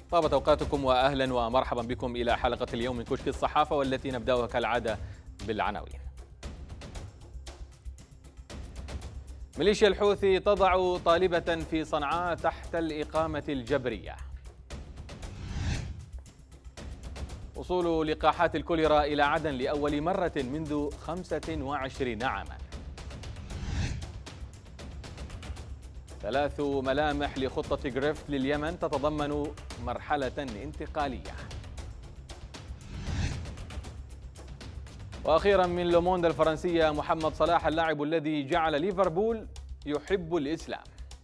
طابت أوقاتكم وأهلا ومرحبا بكم إلى حلقة اليوم من كشك الصحافة، والتي نبدأها كالعادة بالعناوين. ميليشيا الحوثي تضع طالبة في صنعاء تحت الإقامة الجبرية. وصول لقاحات الكوليرا إلى عدن لأول مرة منذ 25 عاما. 3 ملامح لخطة غريفت لليمن تتضمن مرحلة انتقالية. وأخيرا من لوموند الفرنسية، محمد صلاح اللاعب الذي جعل ليفربول يحب الإسلام.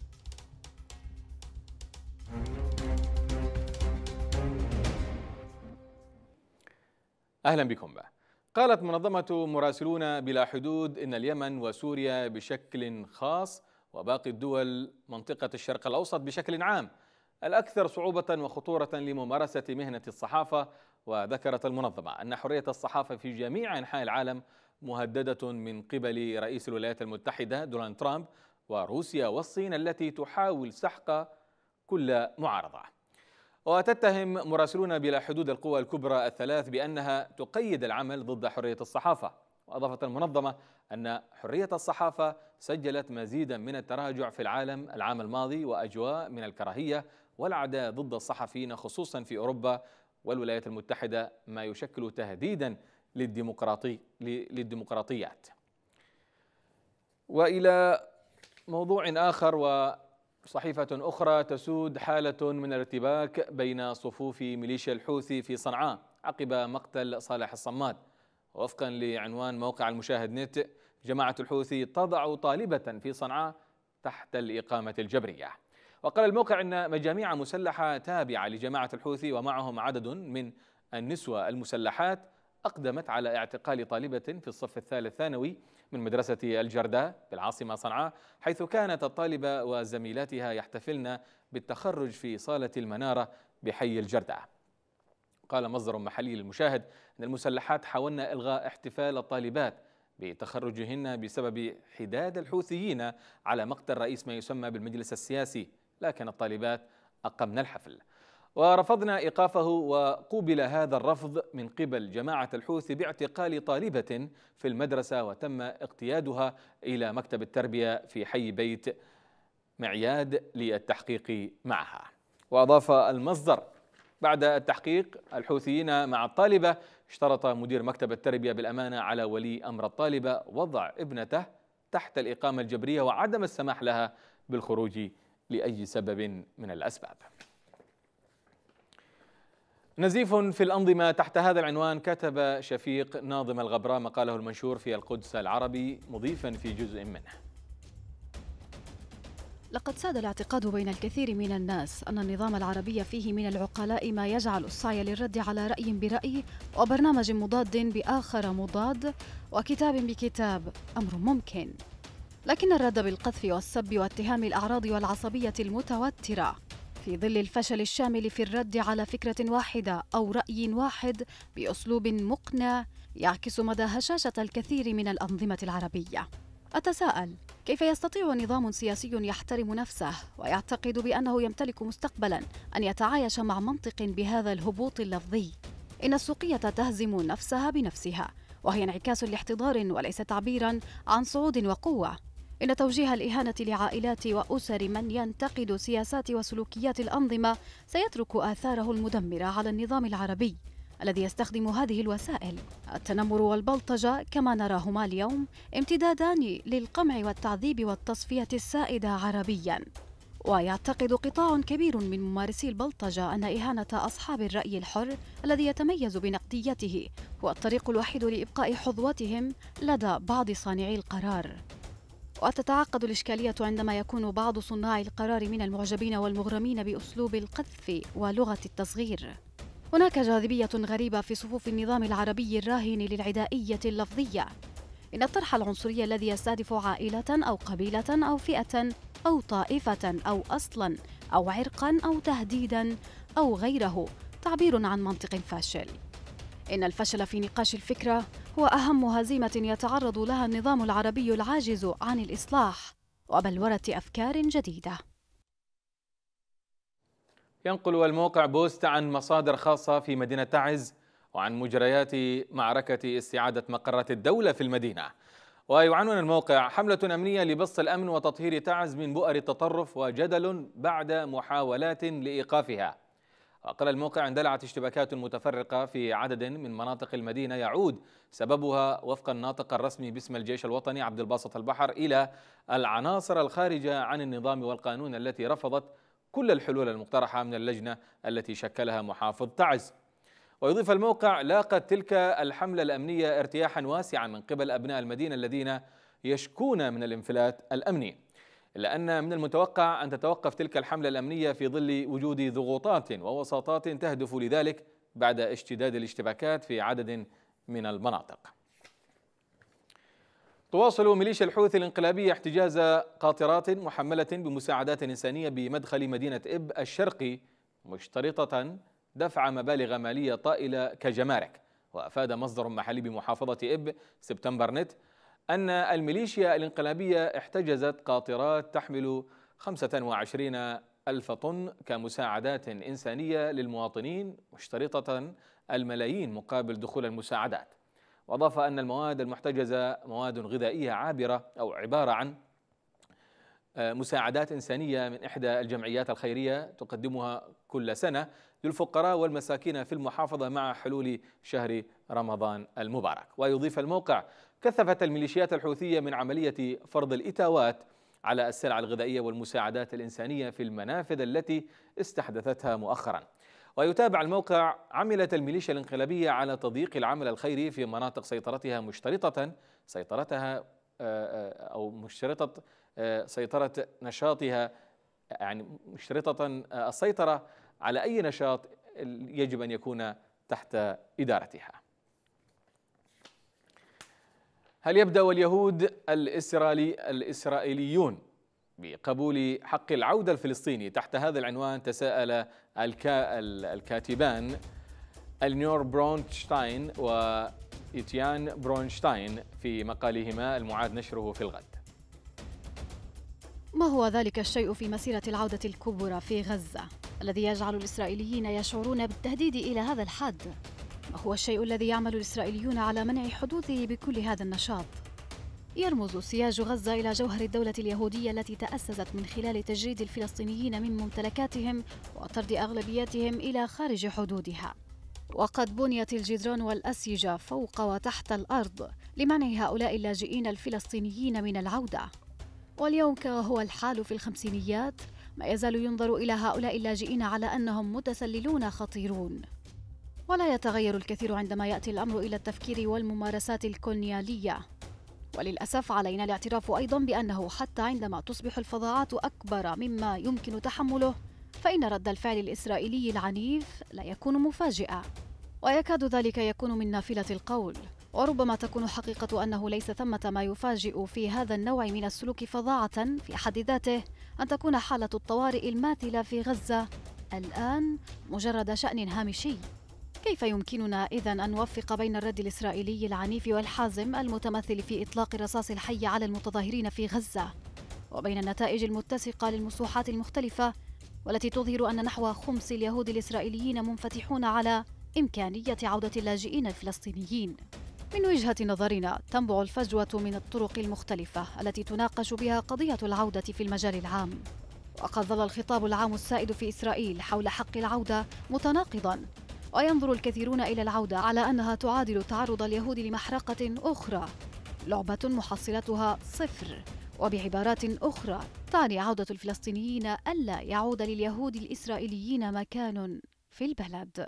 أهلا بكم. قالت منظمة مراسلون بلا حدود إن اليمن وسوريا بشكل خاص وباقي الدول منطقة الشرق الأوسط بشكل عام الأكثر صعوبة وخطورة لممارسة مهنة الصحافة. وذكرت المنظمة أن حرية الصحافة في جميع أنحاء العالم مهددة من قبل رئيس الولايات المتحدة دونالد ترامب وروسيا والصين التي تحاول سحق كل معارضة. وتتهم مراسلون بلا حدود القوى الكبرى الثلاث بأنها تقيد العمل ضد حرية الصحافة. وأضافت المنظمة أن حرية الصحافة سجلت مزيدا من التراجع في العالم العام الماضي، وأجواء من الكراهية والعداء ضد الصحفيين خصوصا في أوروبا والولايات المتحدة، ما يشكل تهديدا للديمقراطيات. وإلى موضوع آخر، وصحيفة أخرى تسود حالة من الارتباك بين صفوف ميليشيا الحوثي في صنعاء عقب مقتل صالح الصماد. وفقا لعنوان موقع المشاهد نت، جماعة الحوثي تضع طالبة في صنعاء تحت الإقامة الجبرية. وقال الموقع إن مجاميع مسلحة تابعة لجماعة الحوثي ومعهم عدد من النسوة المسلحات أقدمت على اعتقال طالبة في الصف الثالث ثانوي من مدرسة الجرداء بالعاصمة صنعاء، حيث كانت الطالبة وزميلاتها يحتفلن بالتخرج في صالة المنارة بحي الجرداء. قال مصدر محلي للمشاهد أن المسلحات حاولن إلغاء احتفال الطالبات بتخرجهن بسبب حداد الحوثيين على مقتل رئيس ما يسمى بالمجلس السياسي، لكن الطالبات أقمن الحفل ورفضنا إيقافه. وقوبل هذا الرفض من قبل جماعة الحوثي باعتقال طالبة في المدرسة، وتم اقتيادها إلى مكتب التربية في حي بيت معياد للتحقيق معها. وأضاف المصدر: بعد التحقيق الحوثيين مع الطالبة اشترط مدير مكتب التربية بالأمانة على ولي أمر الطالبة وضع ابنته تحت الإقامة الجبرية وعدم السماح لها بالخروج لأي سبب من الأسباب. نزيف في الأنظمة تحت هذا العنوان كتب شفيق ناظم الغبراء مقاله المنشور في القدس العربي مضيفا في جزء منه: لقد ساد الاعتقاد بين الكثير من الناس أن النظام العربي فيه من العقلاء ما يجعل السعي للرد على رأي برأي وبرنامج مضاد بآخر مضاد وكتاب بكتاب أمر ممكن، لكن الرد بالقذف والسب واتهام الأعراض والعصبية المتوترة في ظل الفشل الشامل في الرد على فكرة واحدة أو رأي واحد بأسلوب مقنع يعكس مدى هشاشة الكثير من الأنظمة العربية. أتساءل: كيف يستطيع نظام سياسي يحترم نفسه ويعتقد بأنه يمتلك مستقبلاً أن يتعايش مع منطق بهذا الهبوط اللفظي؟ إن السوقية تهزم نفسها بنفسها، وهي انعكاس لاحتضار وليس تعبيراً عن صعود وقوة. إن توجيه الإهانة لعائلات وأسر من ينتقد سياسات وسلوكيات الأنظمة سيترك آثاره المدمرة على النظام العربي الذي يستخدم هذه الوسائل. التنمر والبلطجة كما نراهما اليوم امتدادان للقمع والتعذيب والتصفية السائدة عربياً. ويعتقد قطاع كبير من ممارسي البلطجة أن إهانة أصحاب الرأي الحر الذي يتميز بنقديته هو الطريق الوحيد لإبقاء حظوتهم لدى بعض صانعي القرار. وتتعقد الإشكالية عندما يكون بعض صناع القرار من المعجبين والمغرمين بأسلوب القذف ولغة التصغير. هناك جاذبية غريبة في صفوف النظام العربي الراهن للعدائية اللفظية. إن الطرح العنصري الذي يستهدف عائلة أو قبيلة أو فئة أو طائفة أو أصلاً أو عرقاً أو تهديداً أو غيره تعبير عن منطق فاشل. إن الفشل في نقاش الفكرة هو أهم هزيمة يتعرض لها النظام العربي العاجز عن الإصلاح وبلورة أفكار جديدة. ينقل الموقع بوست عن مصادر خاصة في مدينة تعز وعن مجريات معركة استعادة مقرات الدولة في المدينة. ويعنون الموقع: حملة أمنية لبسط الأمن وتطهير تعز من بؤر التطرف وجدل بعد محاولات لإيقافها. وقال الموقع: اندلعت اشتباكات متفرقة في عدد من مناطق المدينة يعود سببها وفق الناطق الرسمي باسم الجيش الوطني عبد الباسط البحر إلى العناصر الخارجة عن النظام والقانون التي رفضت كل الحلول المقترحة من اللجنة التي شكلها محافظ تعز. ويضيف الموقع: لاقت تلك الحملة الأمنية ارتياحا واسعا من قبل أبناء المدينة الذين يشكون من الانفلات الأمني، إلا أن من المتوقع أن تتوقف تلك الحملة الأمنية في ظل وجود ضغوطات ووساطات تهدف لذلك بعد اشتداد الاشتباكات في عدد من المناطق. تواصل ميليشيا الحوثي الانقلابية احتجاز قاطرات محملة بمساعدات إنسانية بمدخل مدينة إب الشرقي، مشترطة دفع مبالغ مالية طائلة كجمارك. وأفاد مصدر محلي بمحافظة إب سبتمبر نت أن الميليشيا الانقلابية احتجزت قاطرات تحمل 25 ألف طن كمساعدات إنسانية للمواطنين، مشترطة الملايين مقابل دخول المساعدات. وأضاف أن المواد المحتجزة مواد غذائية عبارة عن مساعدات إنسانية من إحدى الجمعيات الخيرية تقدمها كل سنة للفقراء والمساكين في المحافظة مع حلول شهر رمضان المبارك. ويضيف الموقع: كثفت الميليشيات الحوثية من عملية فرض الإتاوات على السلع الغذائية والمساعدات الإنسانية في المنافذ التي استحدثتها مؤخرا. ويتابع الموقع: عملت الميليشيا الانقلابية على تضييق العمل الخيري في مناطق سيطرتها مشترطة سيطرة نشاطها، يعني مشترطة السيطرة على أي نشاط يجب أن يكون تحت إدارتها. هل يبدأ اليهود الإسرائيليون بقبول حق العودة الفلسطيني؟ تحت هذا العنوان تساءل الكاتبان النيور برونشتاين وإتيان برونشتاين في مقالهما المعاد نشره في الغد. ما هو ذلك الشيء في مسيرة العودة الكبرى في غزة الذي يجعل الإسرائيليين يشعرون بالتهديد إلى هذا الحد؟ ما هو الشيء الذي يعمل الإسرائيليون على منع حدوثه بكل هذا النشاط؟ يرمز سياج غزة إلى جوهر الدولة اليهودية التي تأسست من خلال تجريد الفلسطينيين من ممتلكاتهم وطرد أغلبيتهم إلى خارج حدودها. وقد بنيت الجدران والأسيجة فوق وتحت الأرض لمنع هؤلاء اللاجئين الفلسطينيين من العودة. واليوم كما هو الحال في الخمسينيات ما يزال ينظر إلى هؤلاء اللاجئين على أنهم متسللون خطيرون. ولا يتغير الكثير عندما يأتي الأمر إلى التفكير والممارسات الكولونيالية. وللأسف علينا الاعتراف أيضا بأنه حتى عندما تصبح الفظاعات أكبر مما يمكن تحمله فإن رد الفعل الإسرائيلي العنيف لا يكون مفاجئا، ويكاد ذلك يكون من نافلة القول. وربما تكون حقيقة أنه ليس ثمة ما يفاجئ في هذا النوع من السلوك فظاعة في حد ذاته أن تكون حالة الطوارئ الماثلة في غزة الآن مجرد شأن هامشي. كيف يمكننا إذن أن نوفق بين الرد الإسرائيلي العنيف والحازم المتمثل في إطلاق الرصاص الحي على المتظاهرين في غزة وبين النتائج المتسقة للمسوحات المختلفة والتي تظهر أن نحو خمس اليهود الإسرائيليين منفتحون على إمكانية عودة اللاجئين الفلسطينيين؟ من وجهة نظرنا تنبع الفجوة من الطرق المختلفة التي تناقش بها قضية العودة في المجال العام. وقد ظل الخطاب العام السائد في إسرائيل حول حق العودة متناقضاً، وينظر الكثيرون إلى العودة على أنها تعادل تعرض اليهود لمحرقة أخرى، لعبة محصلتها صفر، وبعبارات أخرى تعني عودة الفلسطينيين ألا يعود لليهود الإسرائيليين مكان في البلد.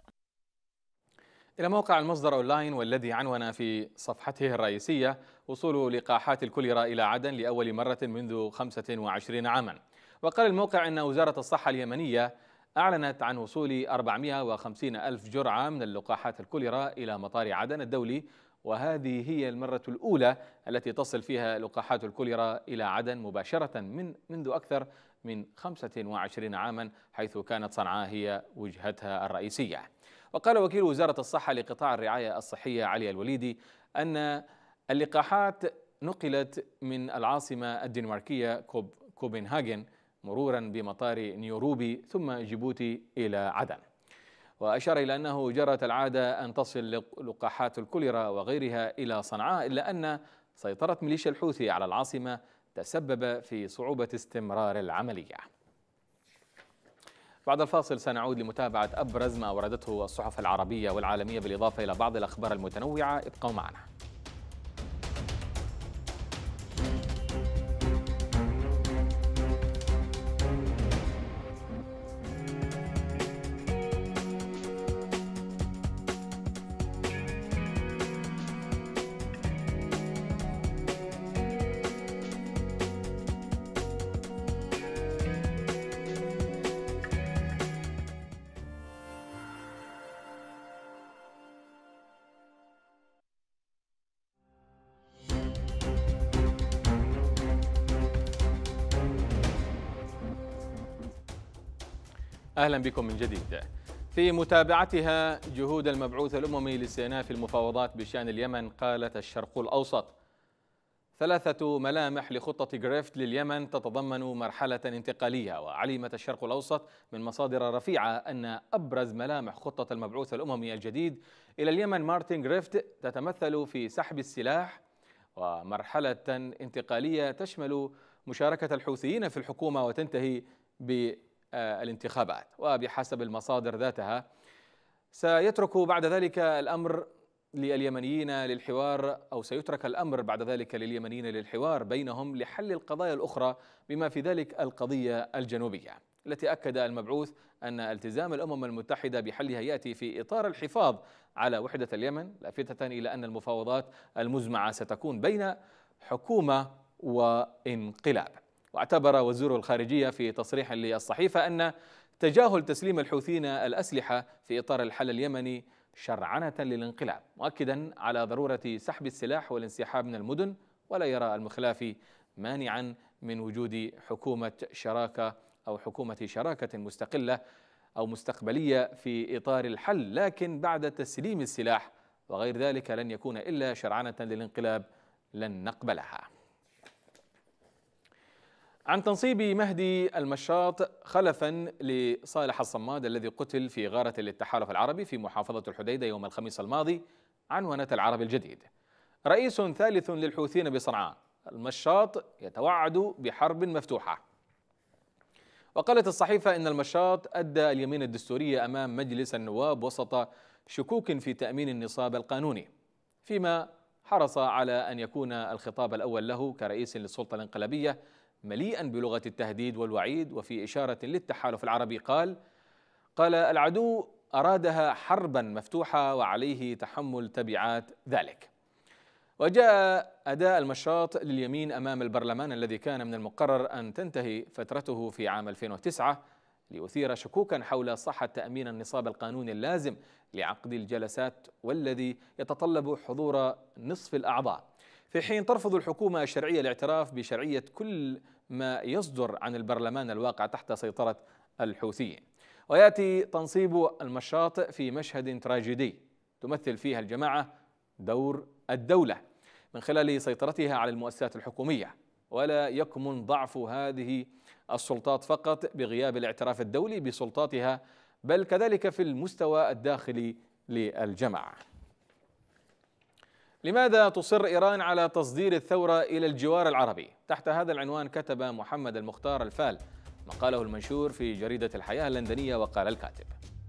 إلى موقع المصدر أونلاين والذي عنون في صفحته الرئيسية: وصول لقاحات الكوليرا إلى عدن لأول مرة منذ 25 عاما. وقال الموقع إن وزارة الصحة اليمنية أعلنت عن وصول 450 ألف جرعة من اللقاحات الكوليرا إلى مطار عدن الدولي، وهذه هي المرة الأولى التي تصل فيها لقاحات الكوليرا إلى عدن مباشرة منذ أكثر من 25 عاما، حيث كانت صنعاء هي وجهتها الرئيسية. وقال وكيل وزارة الصحة لقطاع الرعاية الصحية علي الوليدي أن اللقاحات نقلت من العاصمة الدنماركية كوبنهاجن مرورا بمطار نيروبي ثم جيبوتي إلى عدن. وأشار إلى أنه جرت العادة أن تصل لقاحات الكوليرا وغيرها إلى صنعاء، إلا أن سيطرة ميليشيا الحوثي على العاصمة تسبب في صعوبة استمرار العملية. بعد الفاصل سنعود لمتابعة أبرز ما وردته الصحف العربية والعالمية بالإضافة إلى بعض الأخبار المتنوعة. ابقوا معنا. أهلا بكم من جديد. في متابعتها جهود المبعوث الأممي لاستئناف المفاوضات بشأن اليمن، قالت الشرق الأوسط: 3 ملامح لخطة غريفت لليمن تتضمن مرحلة انتقالية. وعلمت الشرق الأوسط من مصادر رفيعة أن أبرز ملامح خطة المبعوث الأممي الجديد إلى اليمن مارتن غريفت تتمثل في سحب السلاح ومرحلة انتقالية تشمل مشاركة الحوثيين في الحكومة وتنتهي بالانتخابات. وبحسب المصادر ذاتها سيترك بعد ذلك الأمر لليمنيين للحوار، أو سيترك الأمر بعد ذلك لليمنيين للحوار بينهم لحل القضايا الأخرى بما في ذلك القضية الجنوبية، التي أكد المبعوث أن التزام الأمم المتحدة بحلها يأتي في إطار الحفاظ على وحدة اليمن، لافتة إلى أن المفاوضات المزمعة ستكون بين حكومة وانقلاب. واعتبر وزير الخارجية في تصريح للصحيفة أن تجاهل تسليم الحوثيين الأسلحة في إطار الحل اليمني شرعنة للانقلاب، مؤكدا على ضرورة سحب السلاح والانسحاب من المدن، ولا يرى المخلافي مانعا من وجود حكومة شراكة أو حكومة شراكة مستقلة أو مستقبلية في إطار الحل، لكن بعد تسليم السلاح وغير ذلك لن يكون إلا شرعنة للانقلاب لن نقبلها. عن تنصيب مهدي المشاط خلفا لصالح الصماد الذي قتل في غارة للتحالف العربي في محافظة الحديدة يوم الخميس الماضي، عنونت العرب الجديد: رئيس ثالث للحوثيين بصنعاء، المشاط يتوعد بحرب مفتوحة. وقالت الصحيفة إن المشاط أدى اليمين الدستورية أمام مجلس النواب وسط شكوك في تأمين النصاب القانوني، فيما حرص على أن يكون الخطاب الأول له كرئيس للسلطة الانقلابية مليئا بلغة التهديد والوعيد. وفي إشارة للتحالف العربي قال العدو أرادها حربا مفتوحة وعليه تحمل تبعات ذلك. وجاء أداء المشاط لليمين أمام البرلمان الذي كان من المقرر أن تنتهي فترته في عام 2009 ليثير شكوكا حول صحة تأمين النصاب القانوني اللازم لعقد الجلسات والذي يتطلب حضور نصف الأعضاء، في حين ترفض الحكومة الشرعية الاعتراف بشرعية كل ما يصدر عن البرلمان الواقع تحت سيطرة الحوثيين. ويأتي تنصيب المشاط في مشهد تراجيدي تمثل فيها الجماعة دور الدولة من خلال سيطرتها على المؤسسات الحكومية، ولا يكمن ضعف هذه السلطات فقط بغياب الاعتراف الدولي بسلطاتها، بل كذلك في المستوى الداخلي للجماعة. لماذا تصر إيران على تصدير الثورة إلى الجوار العربي؟ تحت هذا العنوان كتب محمد المختار الفال مقاله المنشور في جريدة الحياة اللندنية، وقال الكاتب: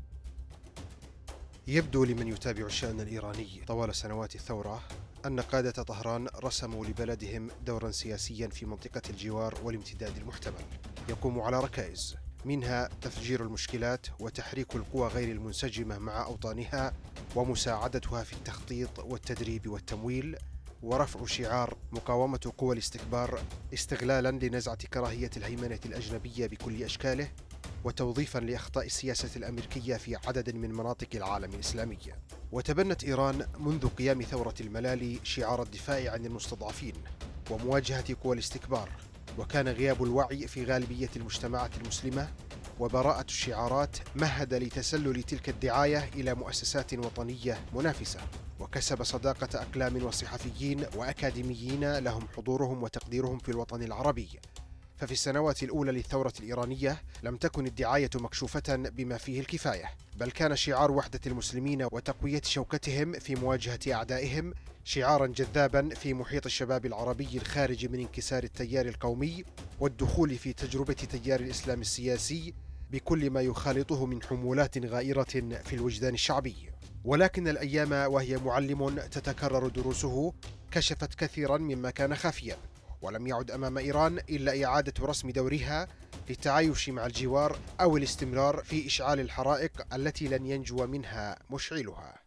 يبدو لمن يتابع الشأن الإيراني طوال سنوات الثورة أن قادة طهران رسموا لبلدهم دورا سياسيا في منطقة الجوار والامتداد المحتمل، يقوم على ركائز منها تفجير المشكلات وتحريك القوى غير المنسجمة مع أوطانها ومساعدتها في التخطيط والتدريب والتمويل، ورفع شعار مقاومة قوى الاستكبار استغلالا لنزعة كراهية الهيمنة الأجنبية بكل أشكاله، وتوظيفا لأخطاء السياسة الأمريكية في عدد من مناطق العالم الإسلامي. وتبنت إيران منذ قيام ثورة الملالي شعار الدفاع عن المستضعفين ومواجهة قوى الاستكبار، وكان غياب الوعي في غالبية المجتمعات المسلمة وبراءة الشعارات مهد لتسلل تلك الدعاية إلى مؤسسات وطنية منافسة، وكسب صداقة أقلام وصحفيين وأكاديميين لهم حضورهم وتقديرهم في الوطن العربي، ففي السنوات الأولى للثورة الإيرانية لم تكن الدعاية مكشوفة بما فيه الكفاية، بل كان شعار وحدة المسلمين وتقوية شوكتهم في مواجهة أعدائهم شعارا جذابا في محيط الشباب العربي الخارج من انكسار التيار القومي والدخول في تجربة تيار الإسلام السياسي بكل ما يخالطه من حمولات غائرة في الوجدان الشعبي. ولكن الأيام وهي معلم تتكرر دروسه كشفت كثيرا مما كان خافيا، ولم يعد أمام إيران إلا إعادة رسم دورها للتعايش مع الجوار أو الاستمرار في إشعال الحرائق التي لن ينجو منها مشعلها.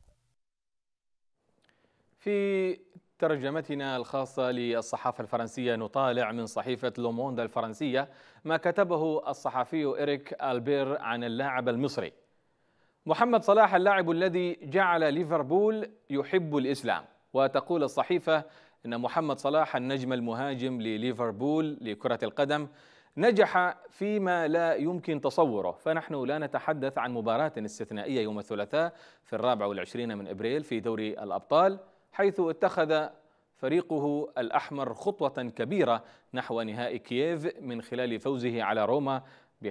في ترجمتنا الخاصة للصحافة الفرنسية نطالع من صحيفة لوموند الفرنسية ما كتبه الصحفي إريك ألبير عن اللاعب المصري محمد صلاح، اللاعب الذي جعل ليفربول يحب الإسلام. وتقول الصحيفة إن محمد صلاح النجم المهاجم لليفربول لكرة القدم نجح فيما لا يمكن تصوره، فنحن لا نتحدث عن مباراة استثنائية يوم الثلاثاء في 24 من إبريل في دوري الأبطال، حيث اتخذ فريقه الأحمر خطوة كبيرة نحو نهائي كييف من خلال فوزه على روما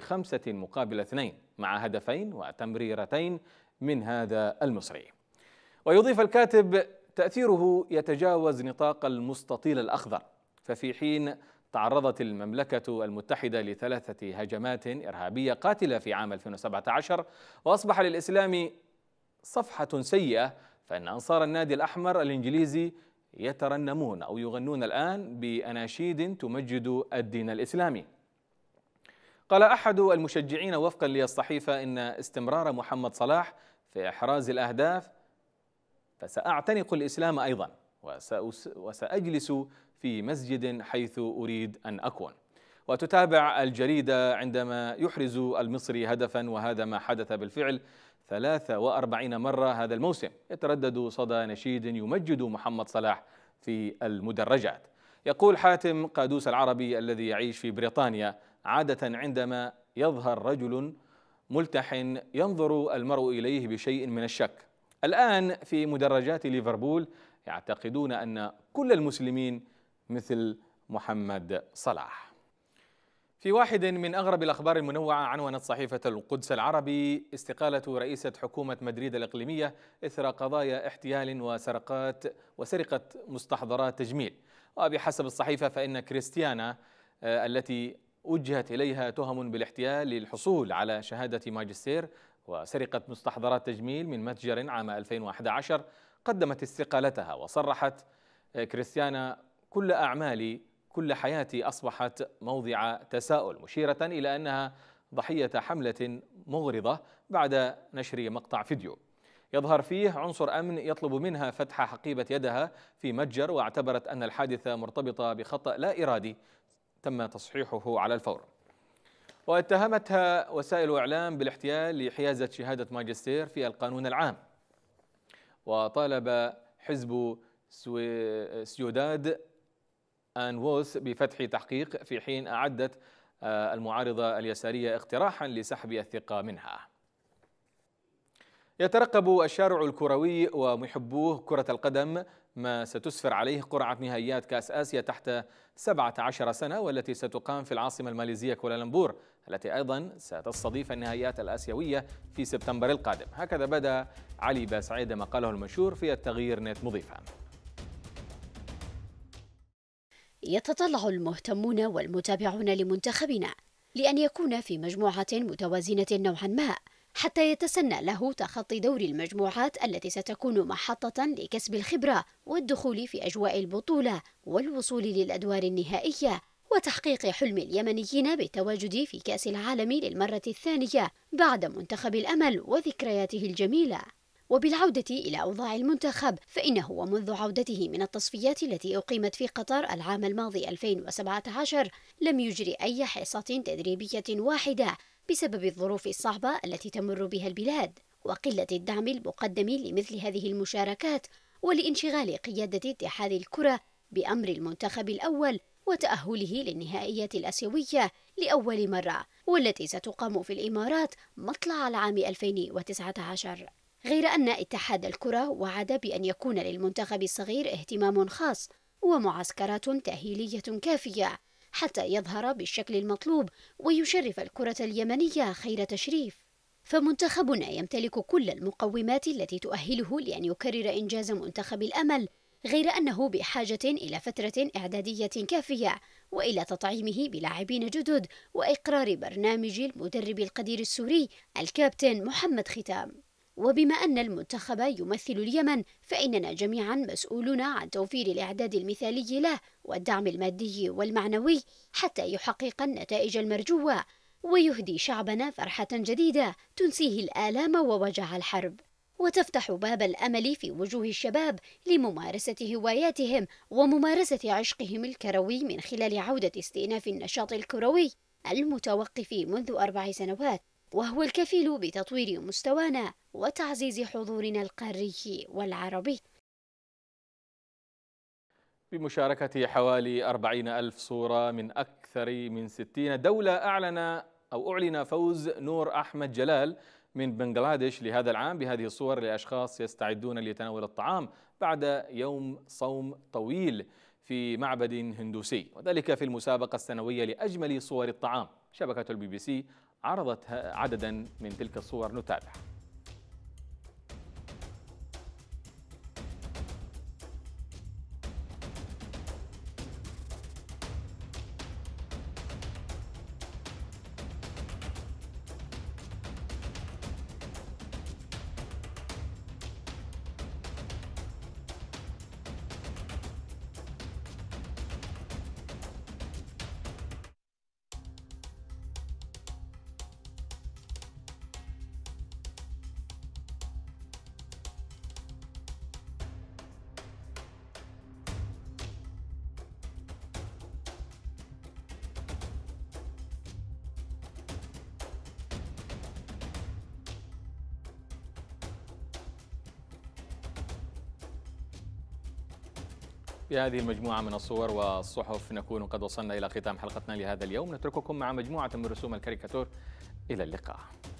ب5-2 مع هدفين وتمريرتين من هذا المصري. ويضيف الكاتب: تأثيره يتجاوز نطاق المستطيل الأخضر، ففي حين تعرضت المملكة المتحدة ل3 هجمات إرهابية قاتلة في عام 2017 وأصبح للإسلام صفحة سيئة، فإن أنصار النادي الأحمر الإنجليزي يترنمون أو يغنون الآن بأناشيد تمجد الدين الإسلامي. قال أحد المشجعين وفقا للصحيفة إن استمرار محمد صلاح في إحراز الأهداف فسأعتنق الإسلام أيضا وسأجلس في مسجد حيث أريد أن أكون. وتتابع الجريدة: عندما يحرز المصري هدفا، وهذا ما حدث بالفعل 43 مرة هذا الموسم، يتردد صدى نشيد يمجد محمد صلاح في المدرجات. يقول حاتم قادوس العربي الذي يعيش في بريطانيا: عادة عندما يظهر رجل ملتحن ينظر المرء إليه بشيء من الشك. الآن في مدرجات ليفربول يعتقدون أن كل المسلمين مثل محمد صلاح. في واحد من أغرب الأخبار المنوعة، عنونت صحيفة القدس العربي استقالة رئيسة حكومة مدريد الإقليمية إثر قضايا احتيال وسرقة مستحضرات تجميل. وبحسب الصحيفة فإن كريستيانا التي وجهت إليها تهم بالاحتيال للحصول على شهادة ماجستير وسرقة مستحضرات تجميل من متجر عام 2011 قدمت استقالتها. وصرحت كريستيانا: كل أعمالي كل حياتي أصبحت موضع تساؤل، مشيرة إلى أنها ضحية حملة مغرضة بعد نشر مقطع فيديو يظهر فيه عنصر أمن يطلب منها فتح حقيبة يدها في متجر، واعتبرت أن الحادثة مرتبطة بخطأ لا إرادي تم تصحيحه على الفور. واتهمتها وسائل إعلام بالاحتيال لحيازة شهادة ماجستير في القانون العام. وطالب حزب سيوداد أنووس بفتح تحقيق، في حين أعدت المعارضة اليسارية اقتراحا لسحب الثقة منها. يترقب الشارع الكروي ومحبوه كرة القدم ما ستسفر عليه قرعة نهائيات كأس آسيا تحت 17 سنة، والتي ستقام في العاصمة الماليزية كوالالمبور، التي أيضا ستستضيف النهائيات الآسيوية في سبتمبر القادم. هكذا بدأ علي باسعيد ما قاله المنشور في التغيير نت مضيفا: يتطلع المهتمون والمتابعون لمنتخبنا لأن يكون في مجموعة متوازنة نوعا ما، حتى يتسنى له تخطي دور المجموعات التي ستكون محطة لكسب الخبرة والدخول في أجواء البطولة والوصول للأدوار النهائية، وتحقيق حلم اليمنيين بالتواجد في كأس العالم للمرة الثانية بعد منتخب الأمل وذكرياته الجميلة. وبالعودة إلى أوضاع المنتخب، فإنه ومنذ عودته من التصفيات التي أقيمت في قطر العام الماضي 2017 لم يجري أي حصة تدريبية واحدة بسبب الظروف الصعبة التي تمر بها البلاد وقلة الدعم المقدم لمثل هذه المشاركات، ولانشغال قيادة اتحاد الكرة بأمر المنتخب الأول وتأهله للنهائيات الآسيوية لأول مرة، والتي ستقام في الإمارات مطلع العام 2019. غير أن اتحاد الكرة وعد بأن يكون للمنتخب الصغير اهتمام خاص ومعسكرات تأهيلية كافية، حتى يظهر بالشكل المطلوب ويشرف الكرة اليمنية خير تشريف. فمنتخبنا يمتلك كل المقومات التي تؤهله لأن يكرر إنجاز منتخب الأمل، غير أنه بحاجة إلى فترة إعدادية كافية وإلى تطعيمه بلاعبين جدد وإقرار برنامج المدرب القدير السوري الكابتن محمد ختام. وبما أن المنتخب يمثل اليمن فإننا جميعا مسؤولون عن توفير الإعداد المثالي له والدعم المادي والمعنوي حتى يحقق النتائج المرجوة ويهدي شعبنا فرحة جديدة تنسيه الآلام ووجع الحرب، وتفتح باب الأمل في وجوه الشباب لممارسة هواياتهم وممارسة عشقهم الكروي من خلال عودة استئناف النشاط الكروي المتوقف منذ 4 سنوات، وهو الكفيل بتطوير مستوانا وتعزيز حضورنا القاري والعربي. بمشاركة حوالي 40,000 صورة من أكثر من 60 دولة، أعلن فوز نور أحمد جلال من بنغلاديش لهذا العام بهذه الصور لأشخاص يستعدون لتناول الطعام بعد يوم صوم طويل في معبد هندوسي، وذلك في المسابقة السنوية لأجمل صور الطعام. شبكة الBBC عرضت عددا من تلك الصور، نتابع. بهذه المجموعة من الصور والصحف نكون قد وصلنا إلى ختام حلقتنا لهذا اليوم. نترككم مع مجموعة من رسوم الكاريكاتور. إلى اللقاء.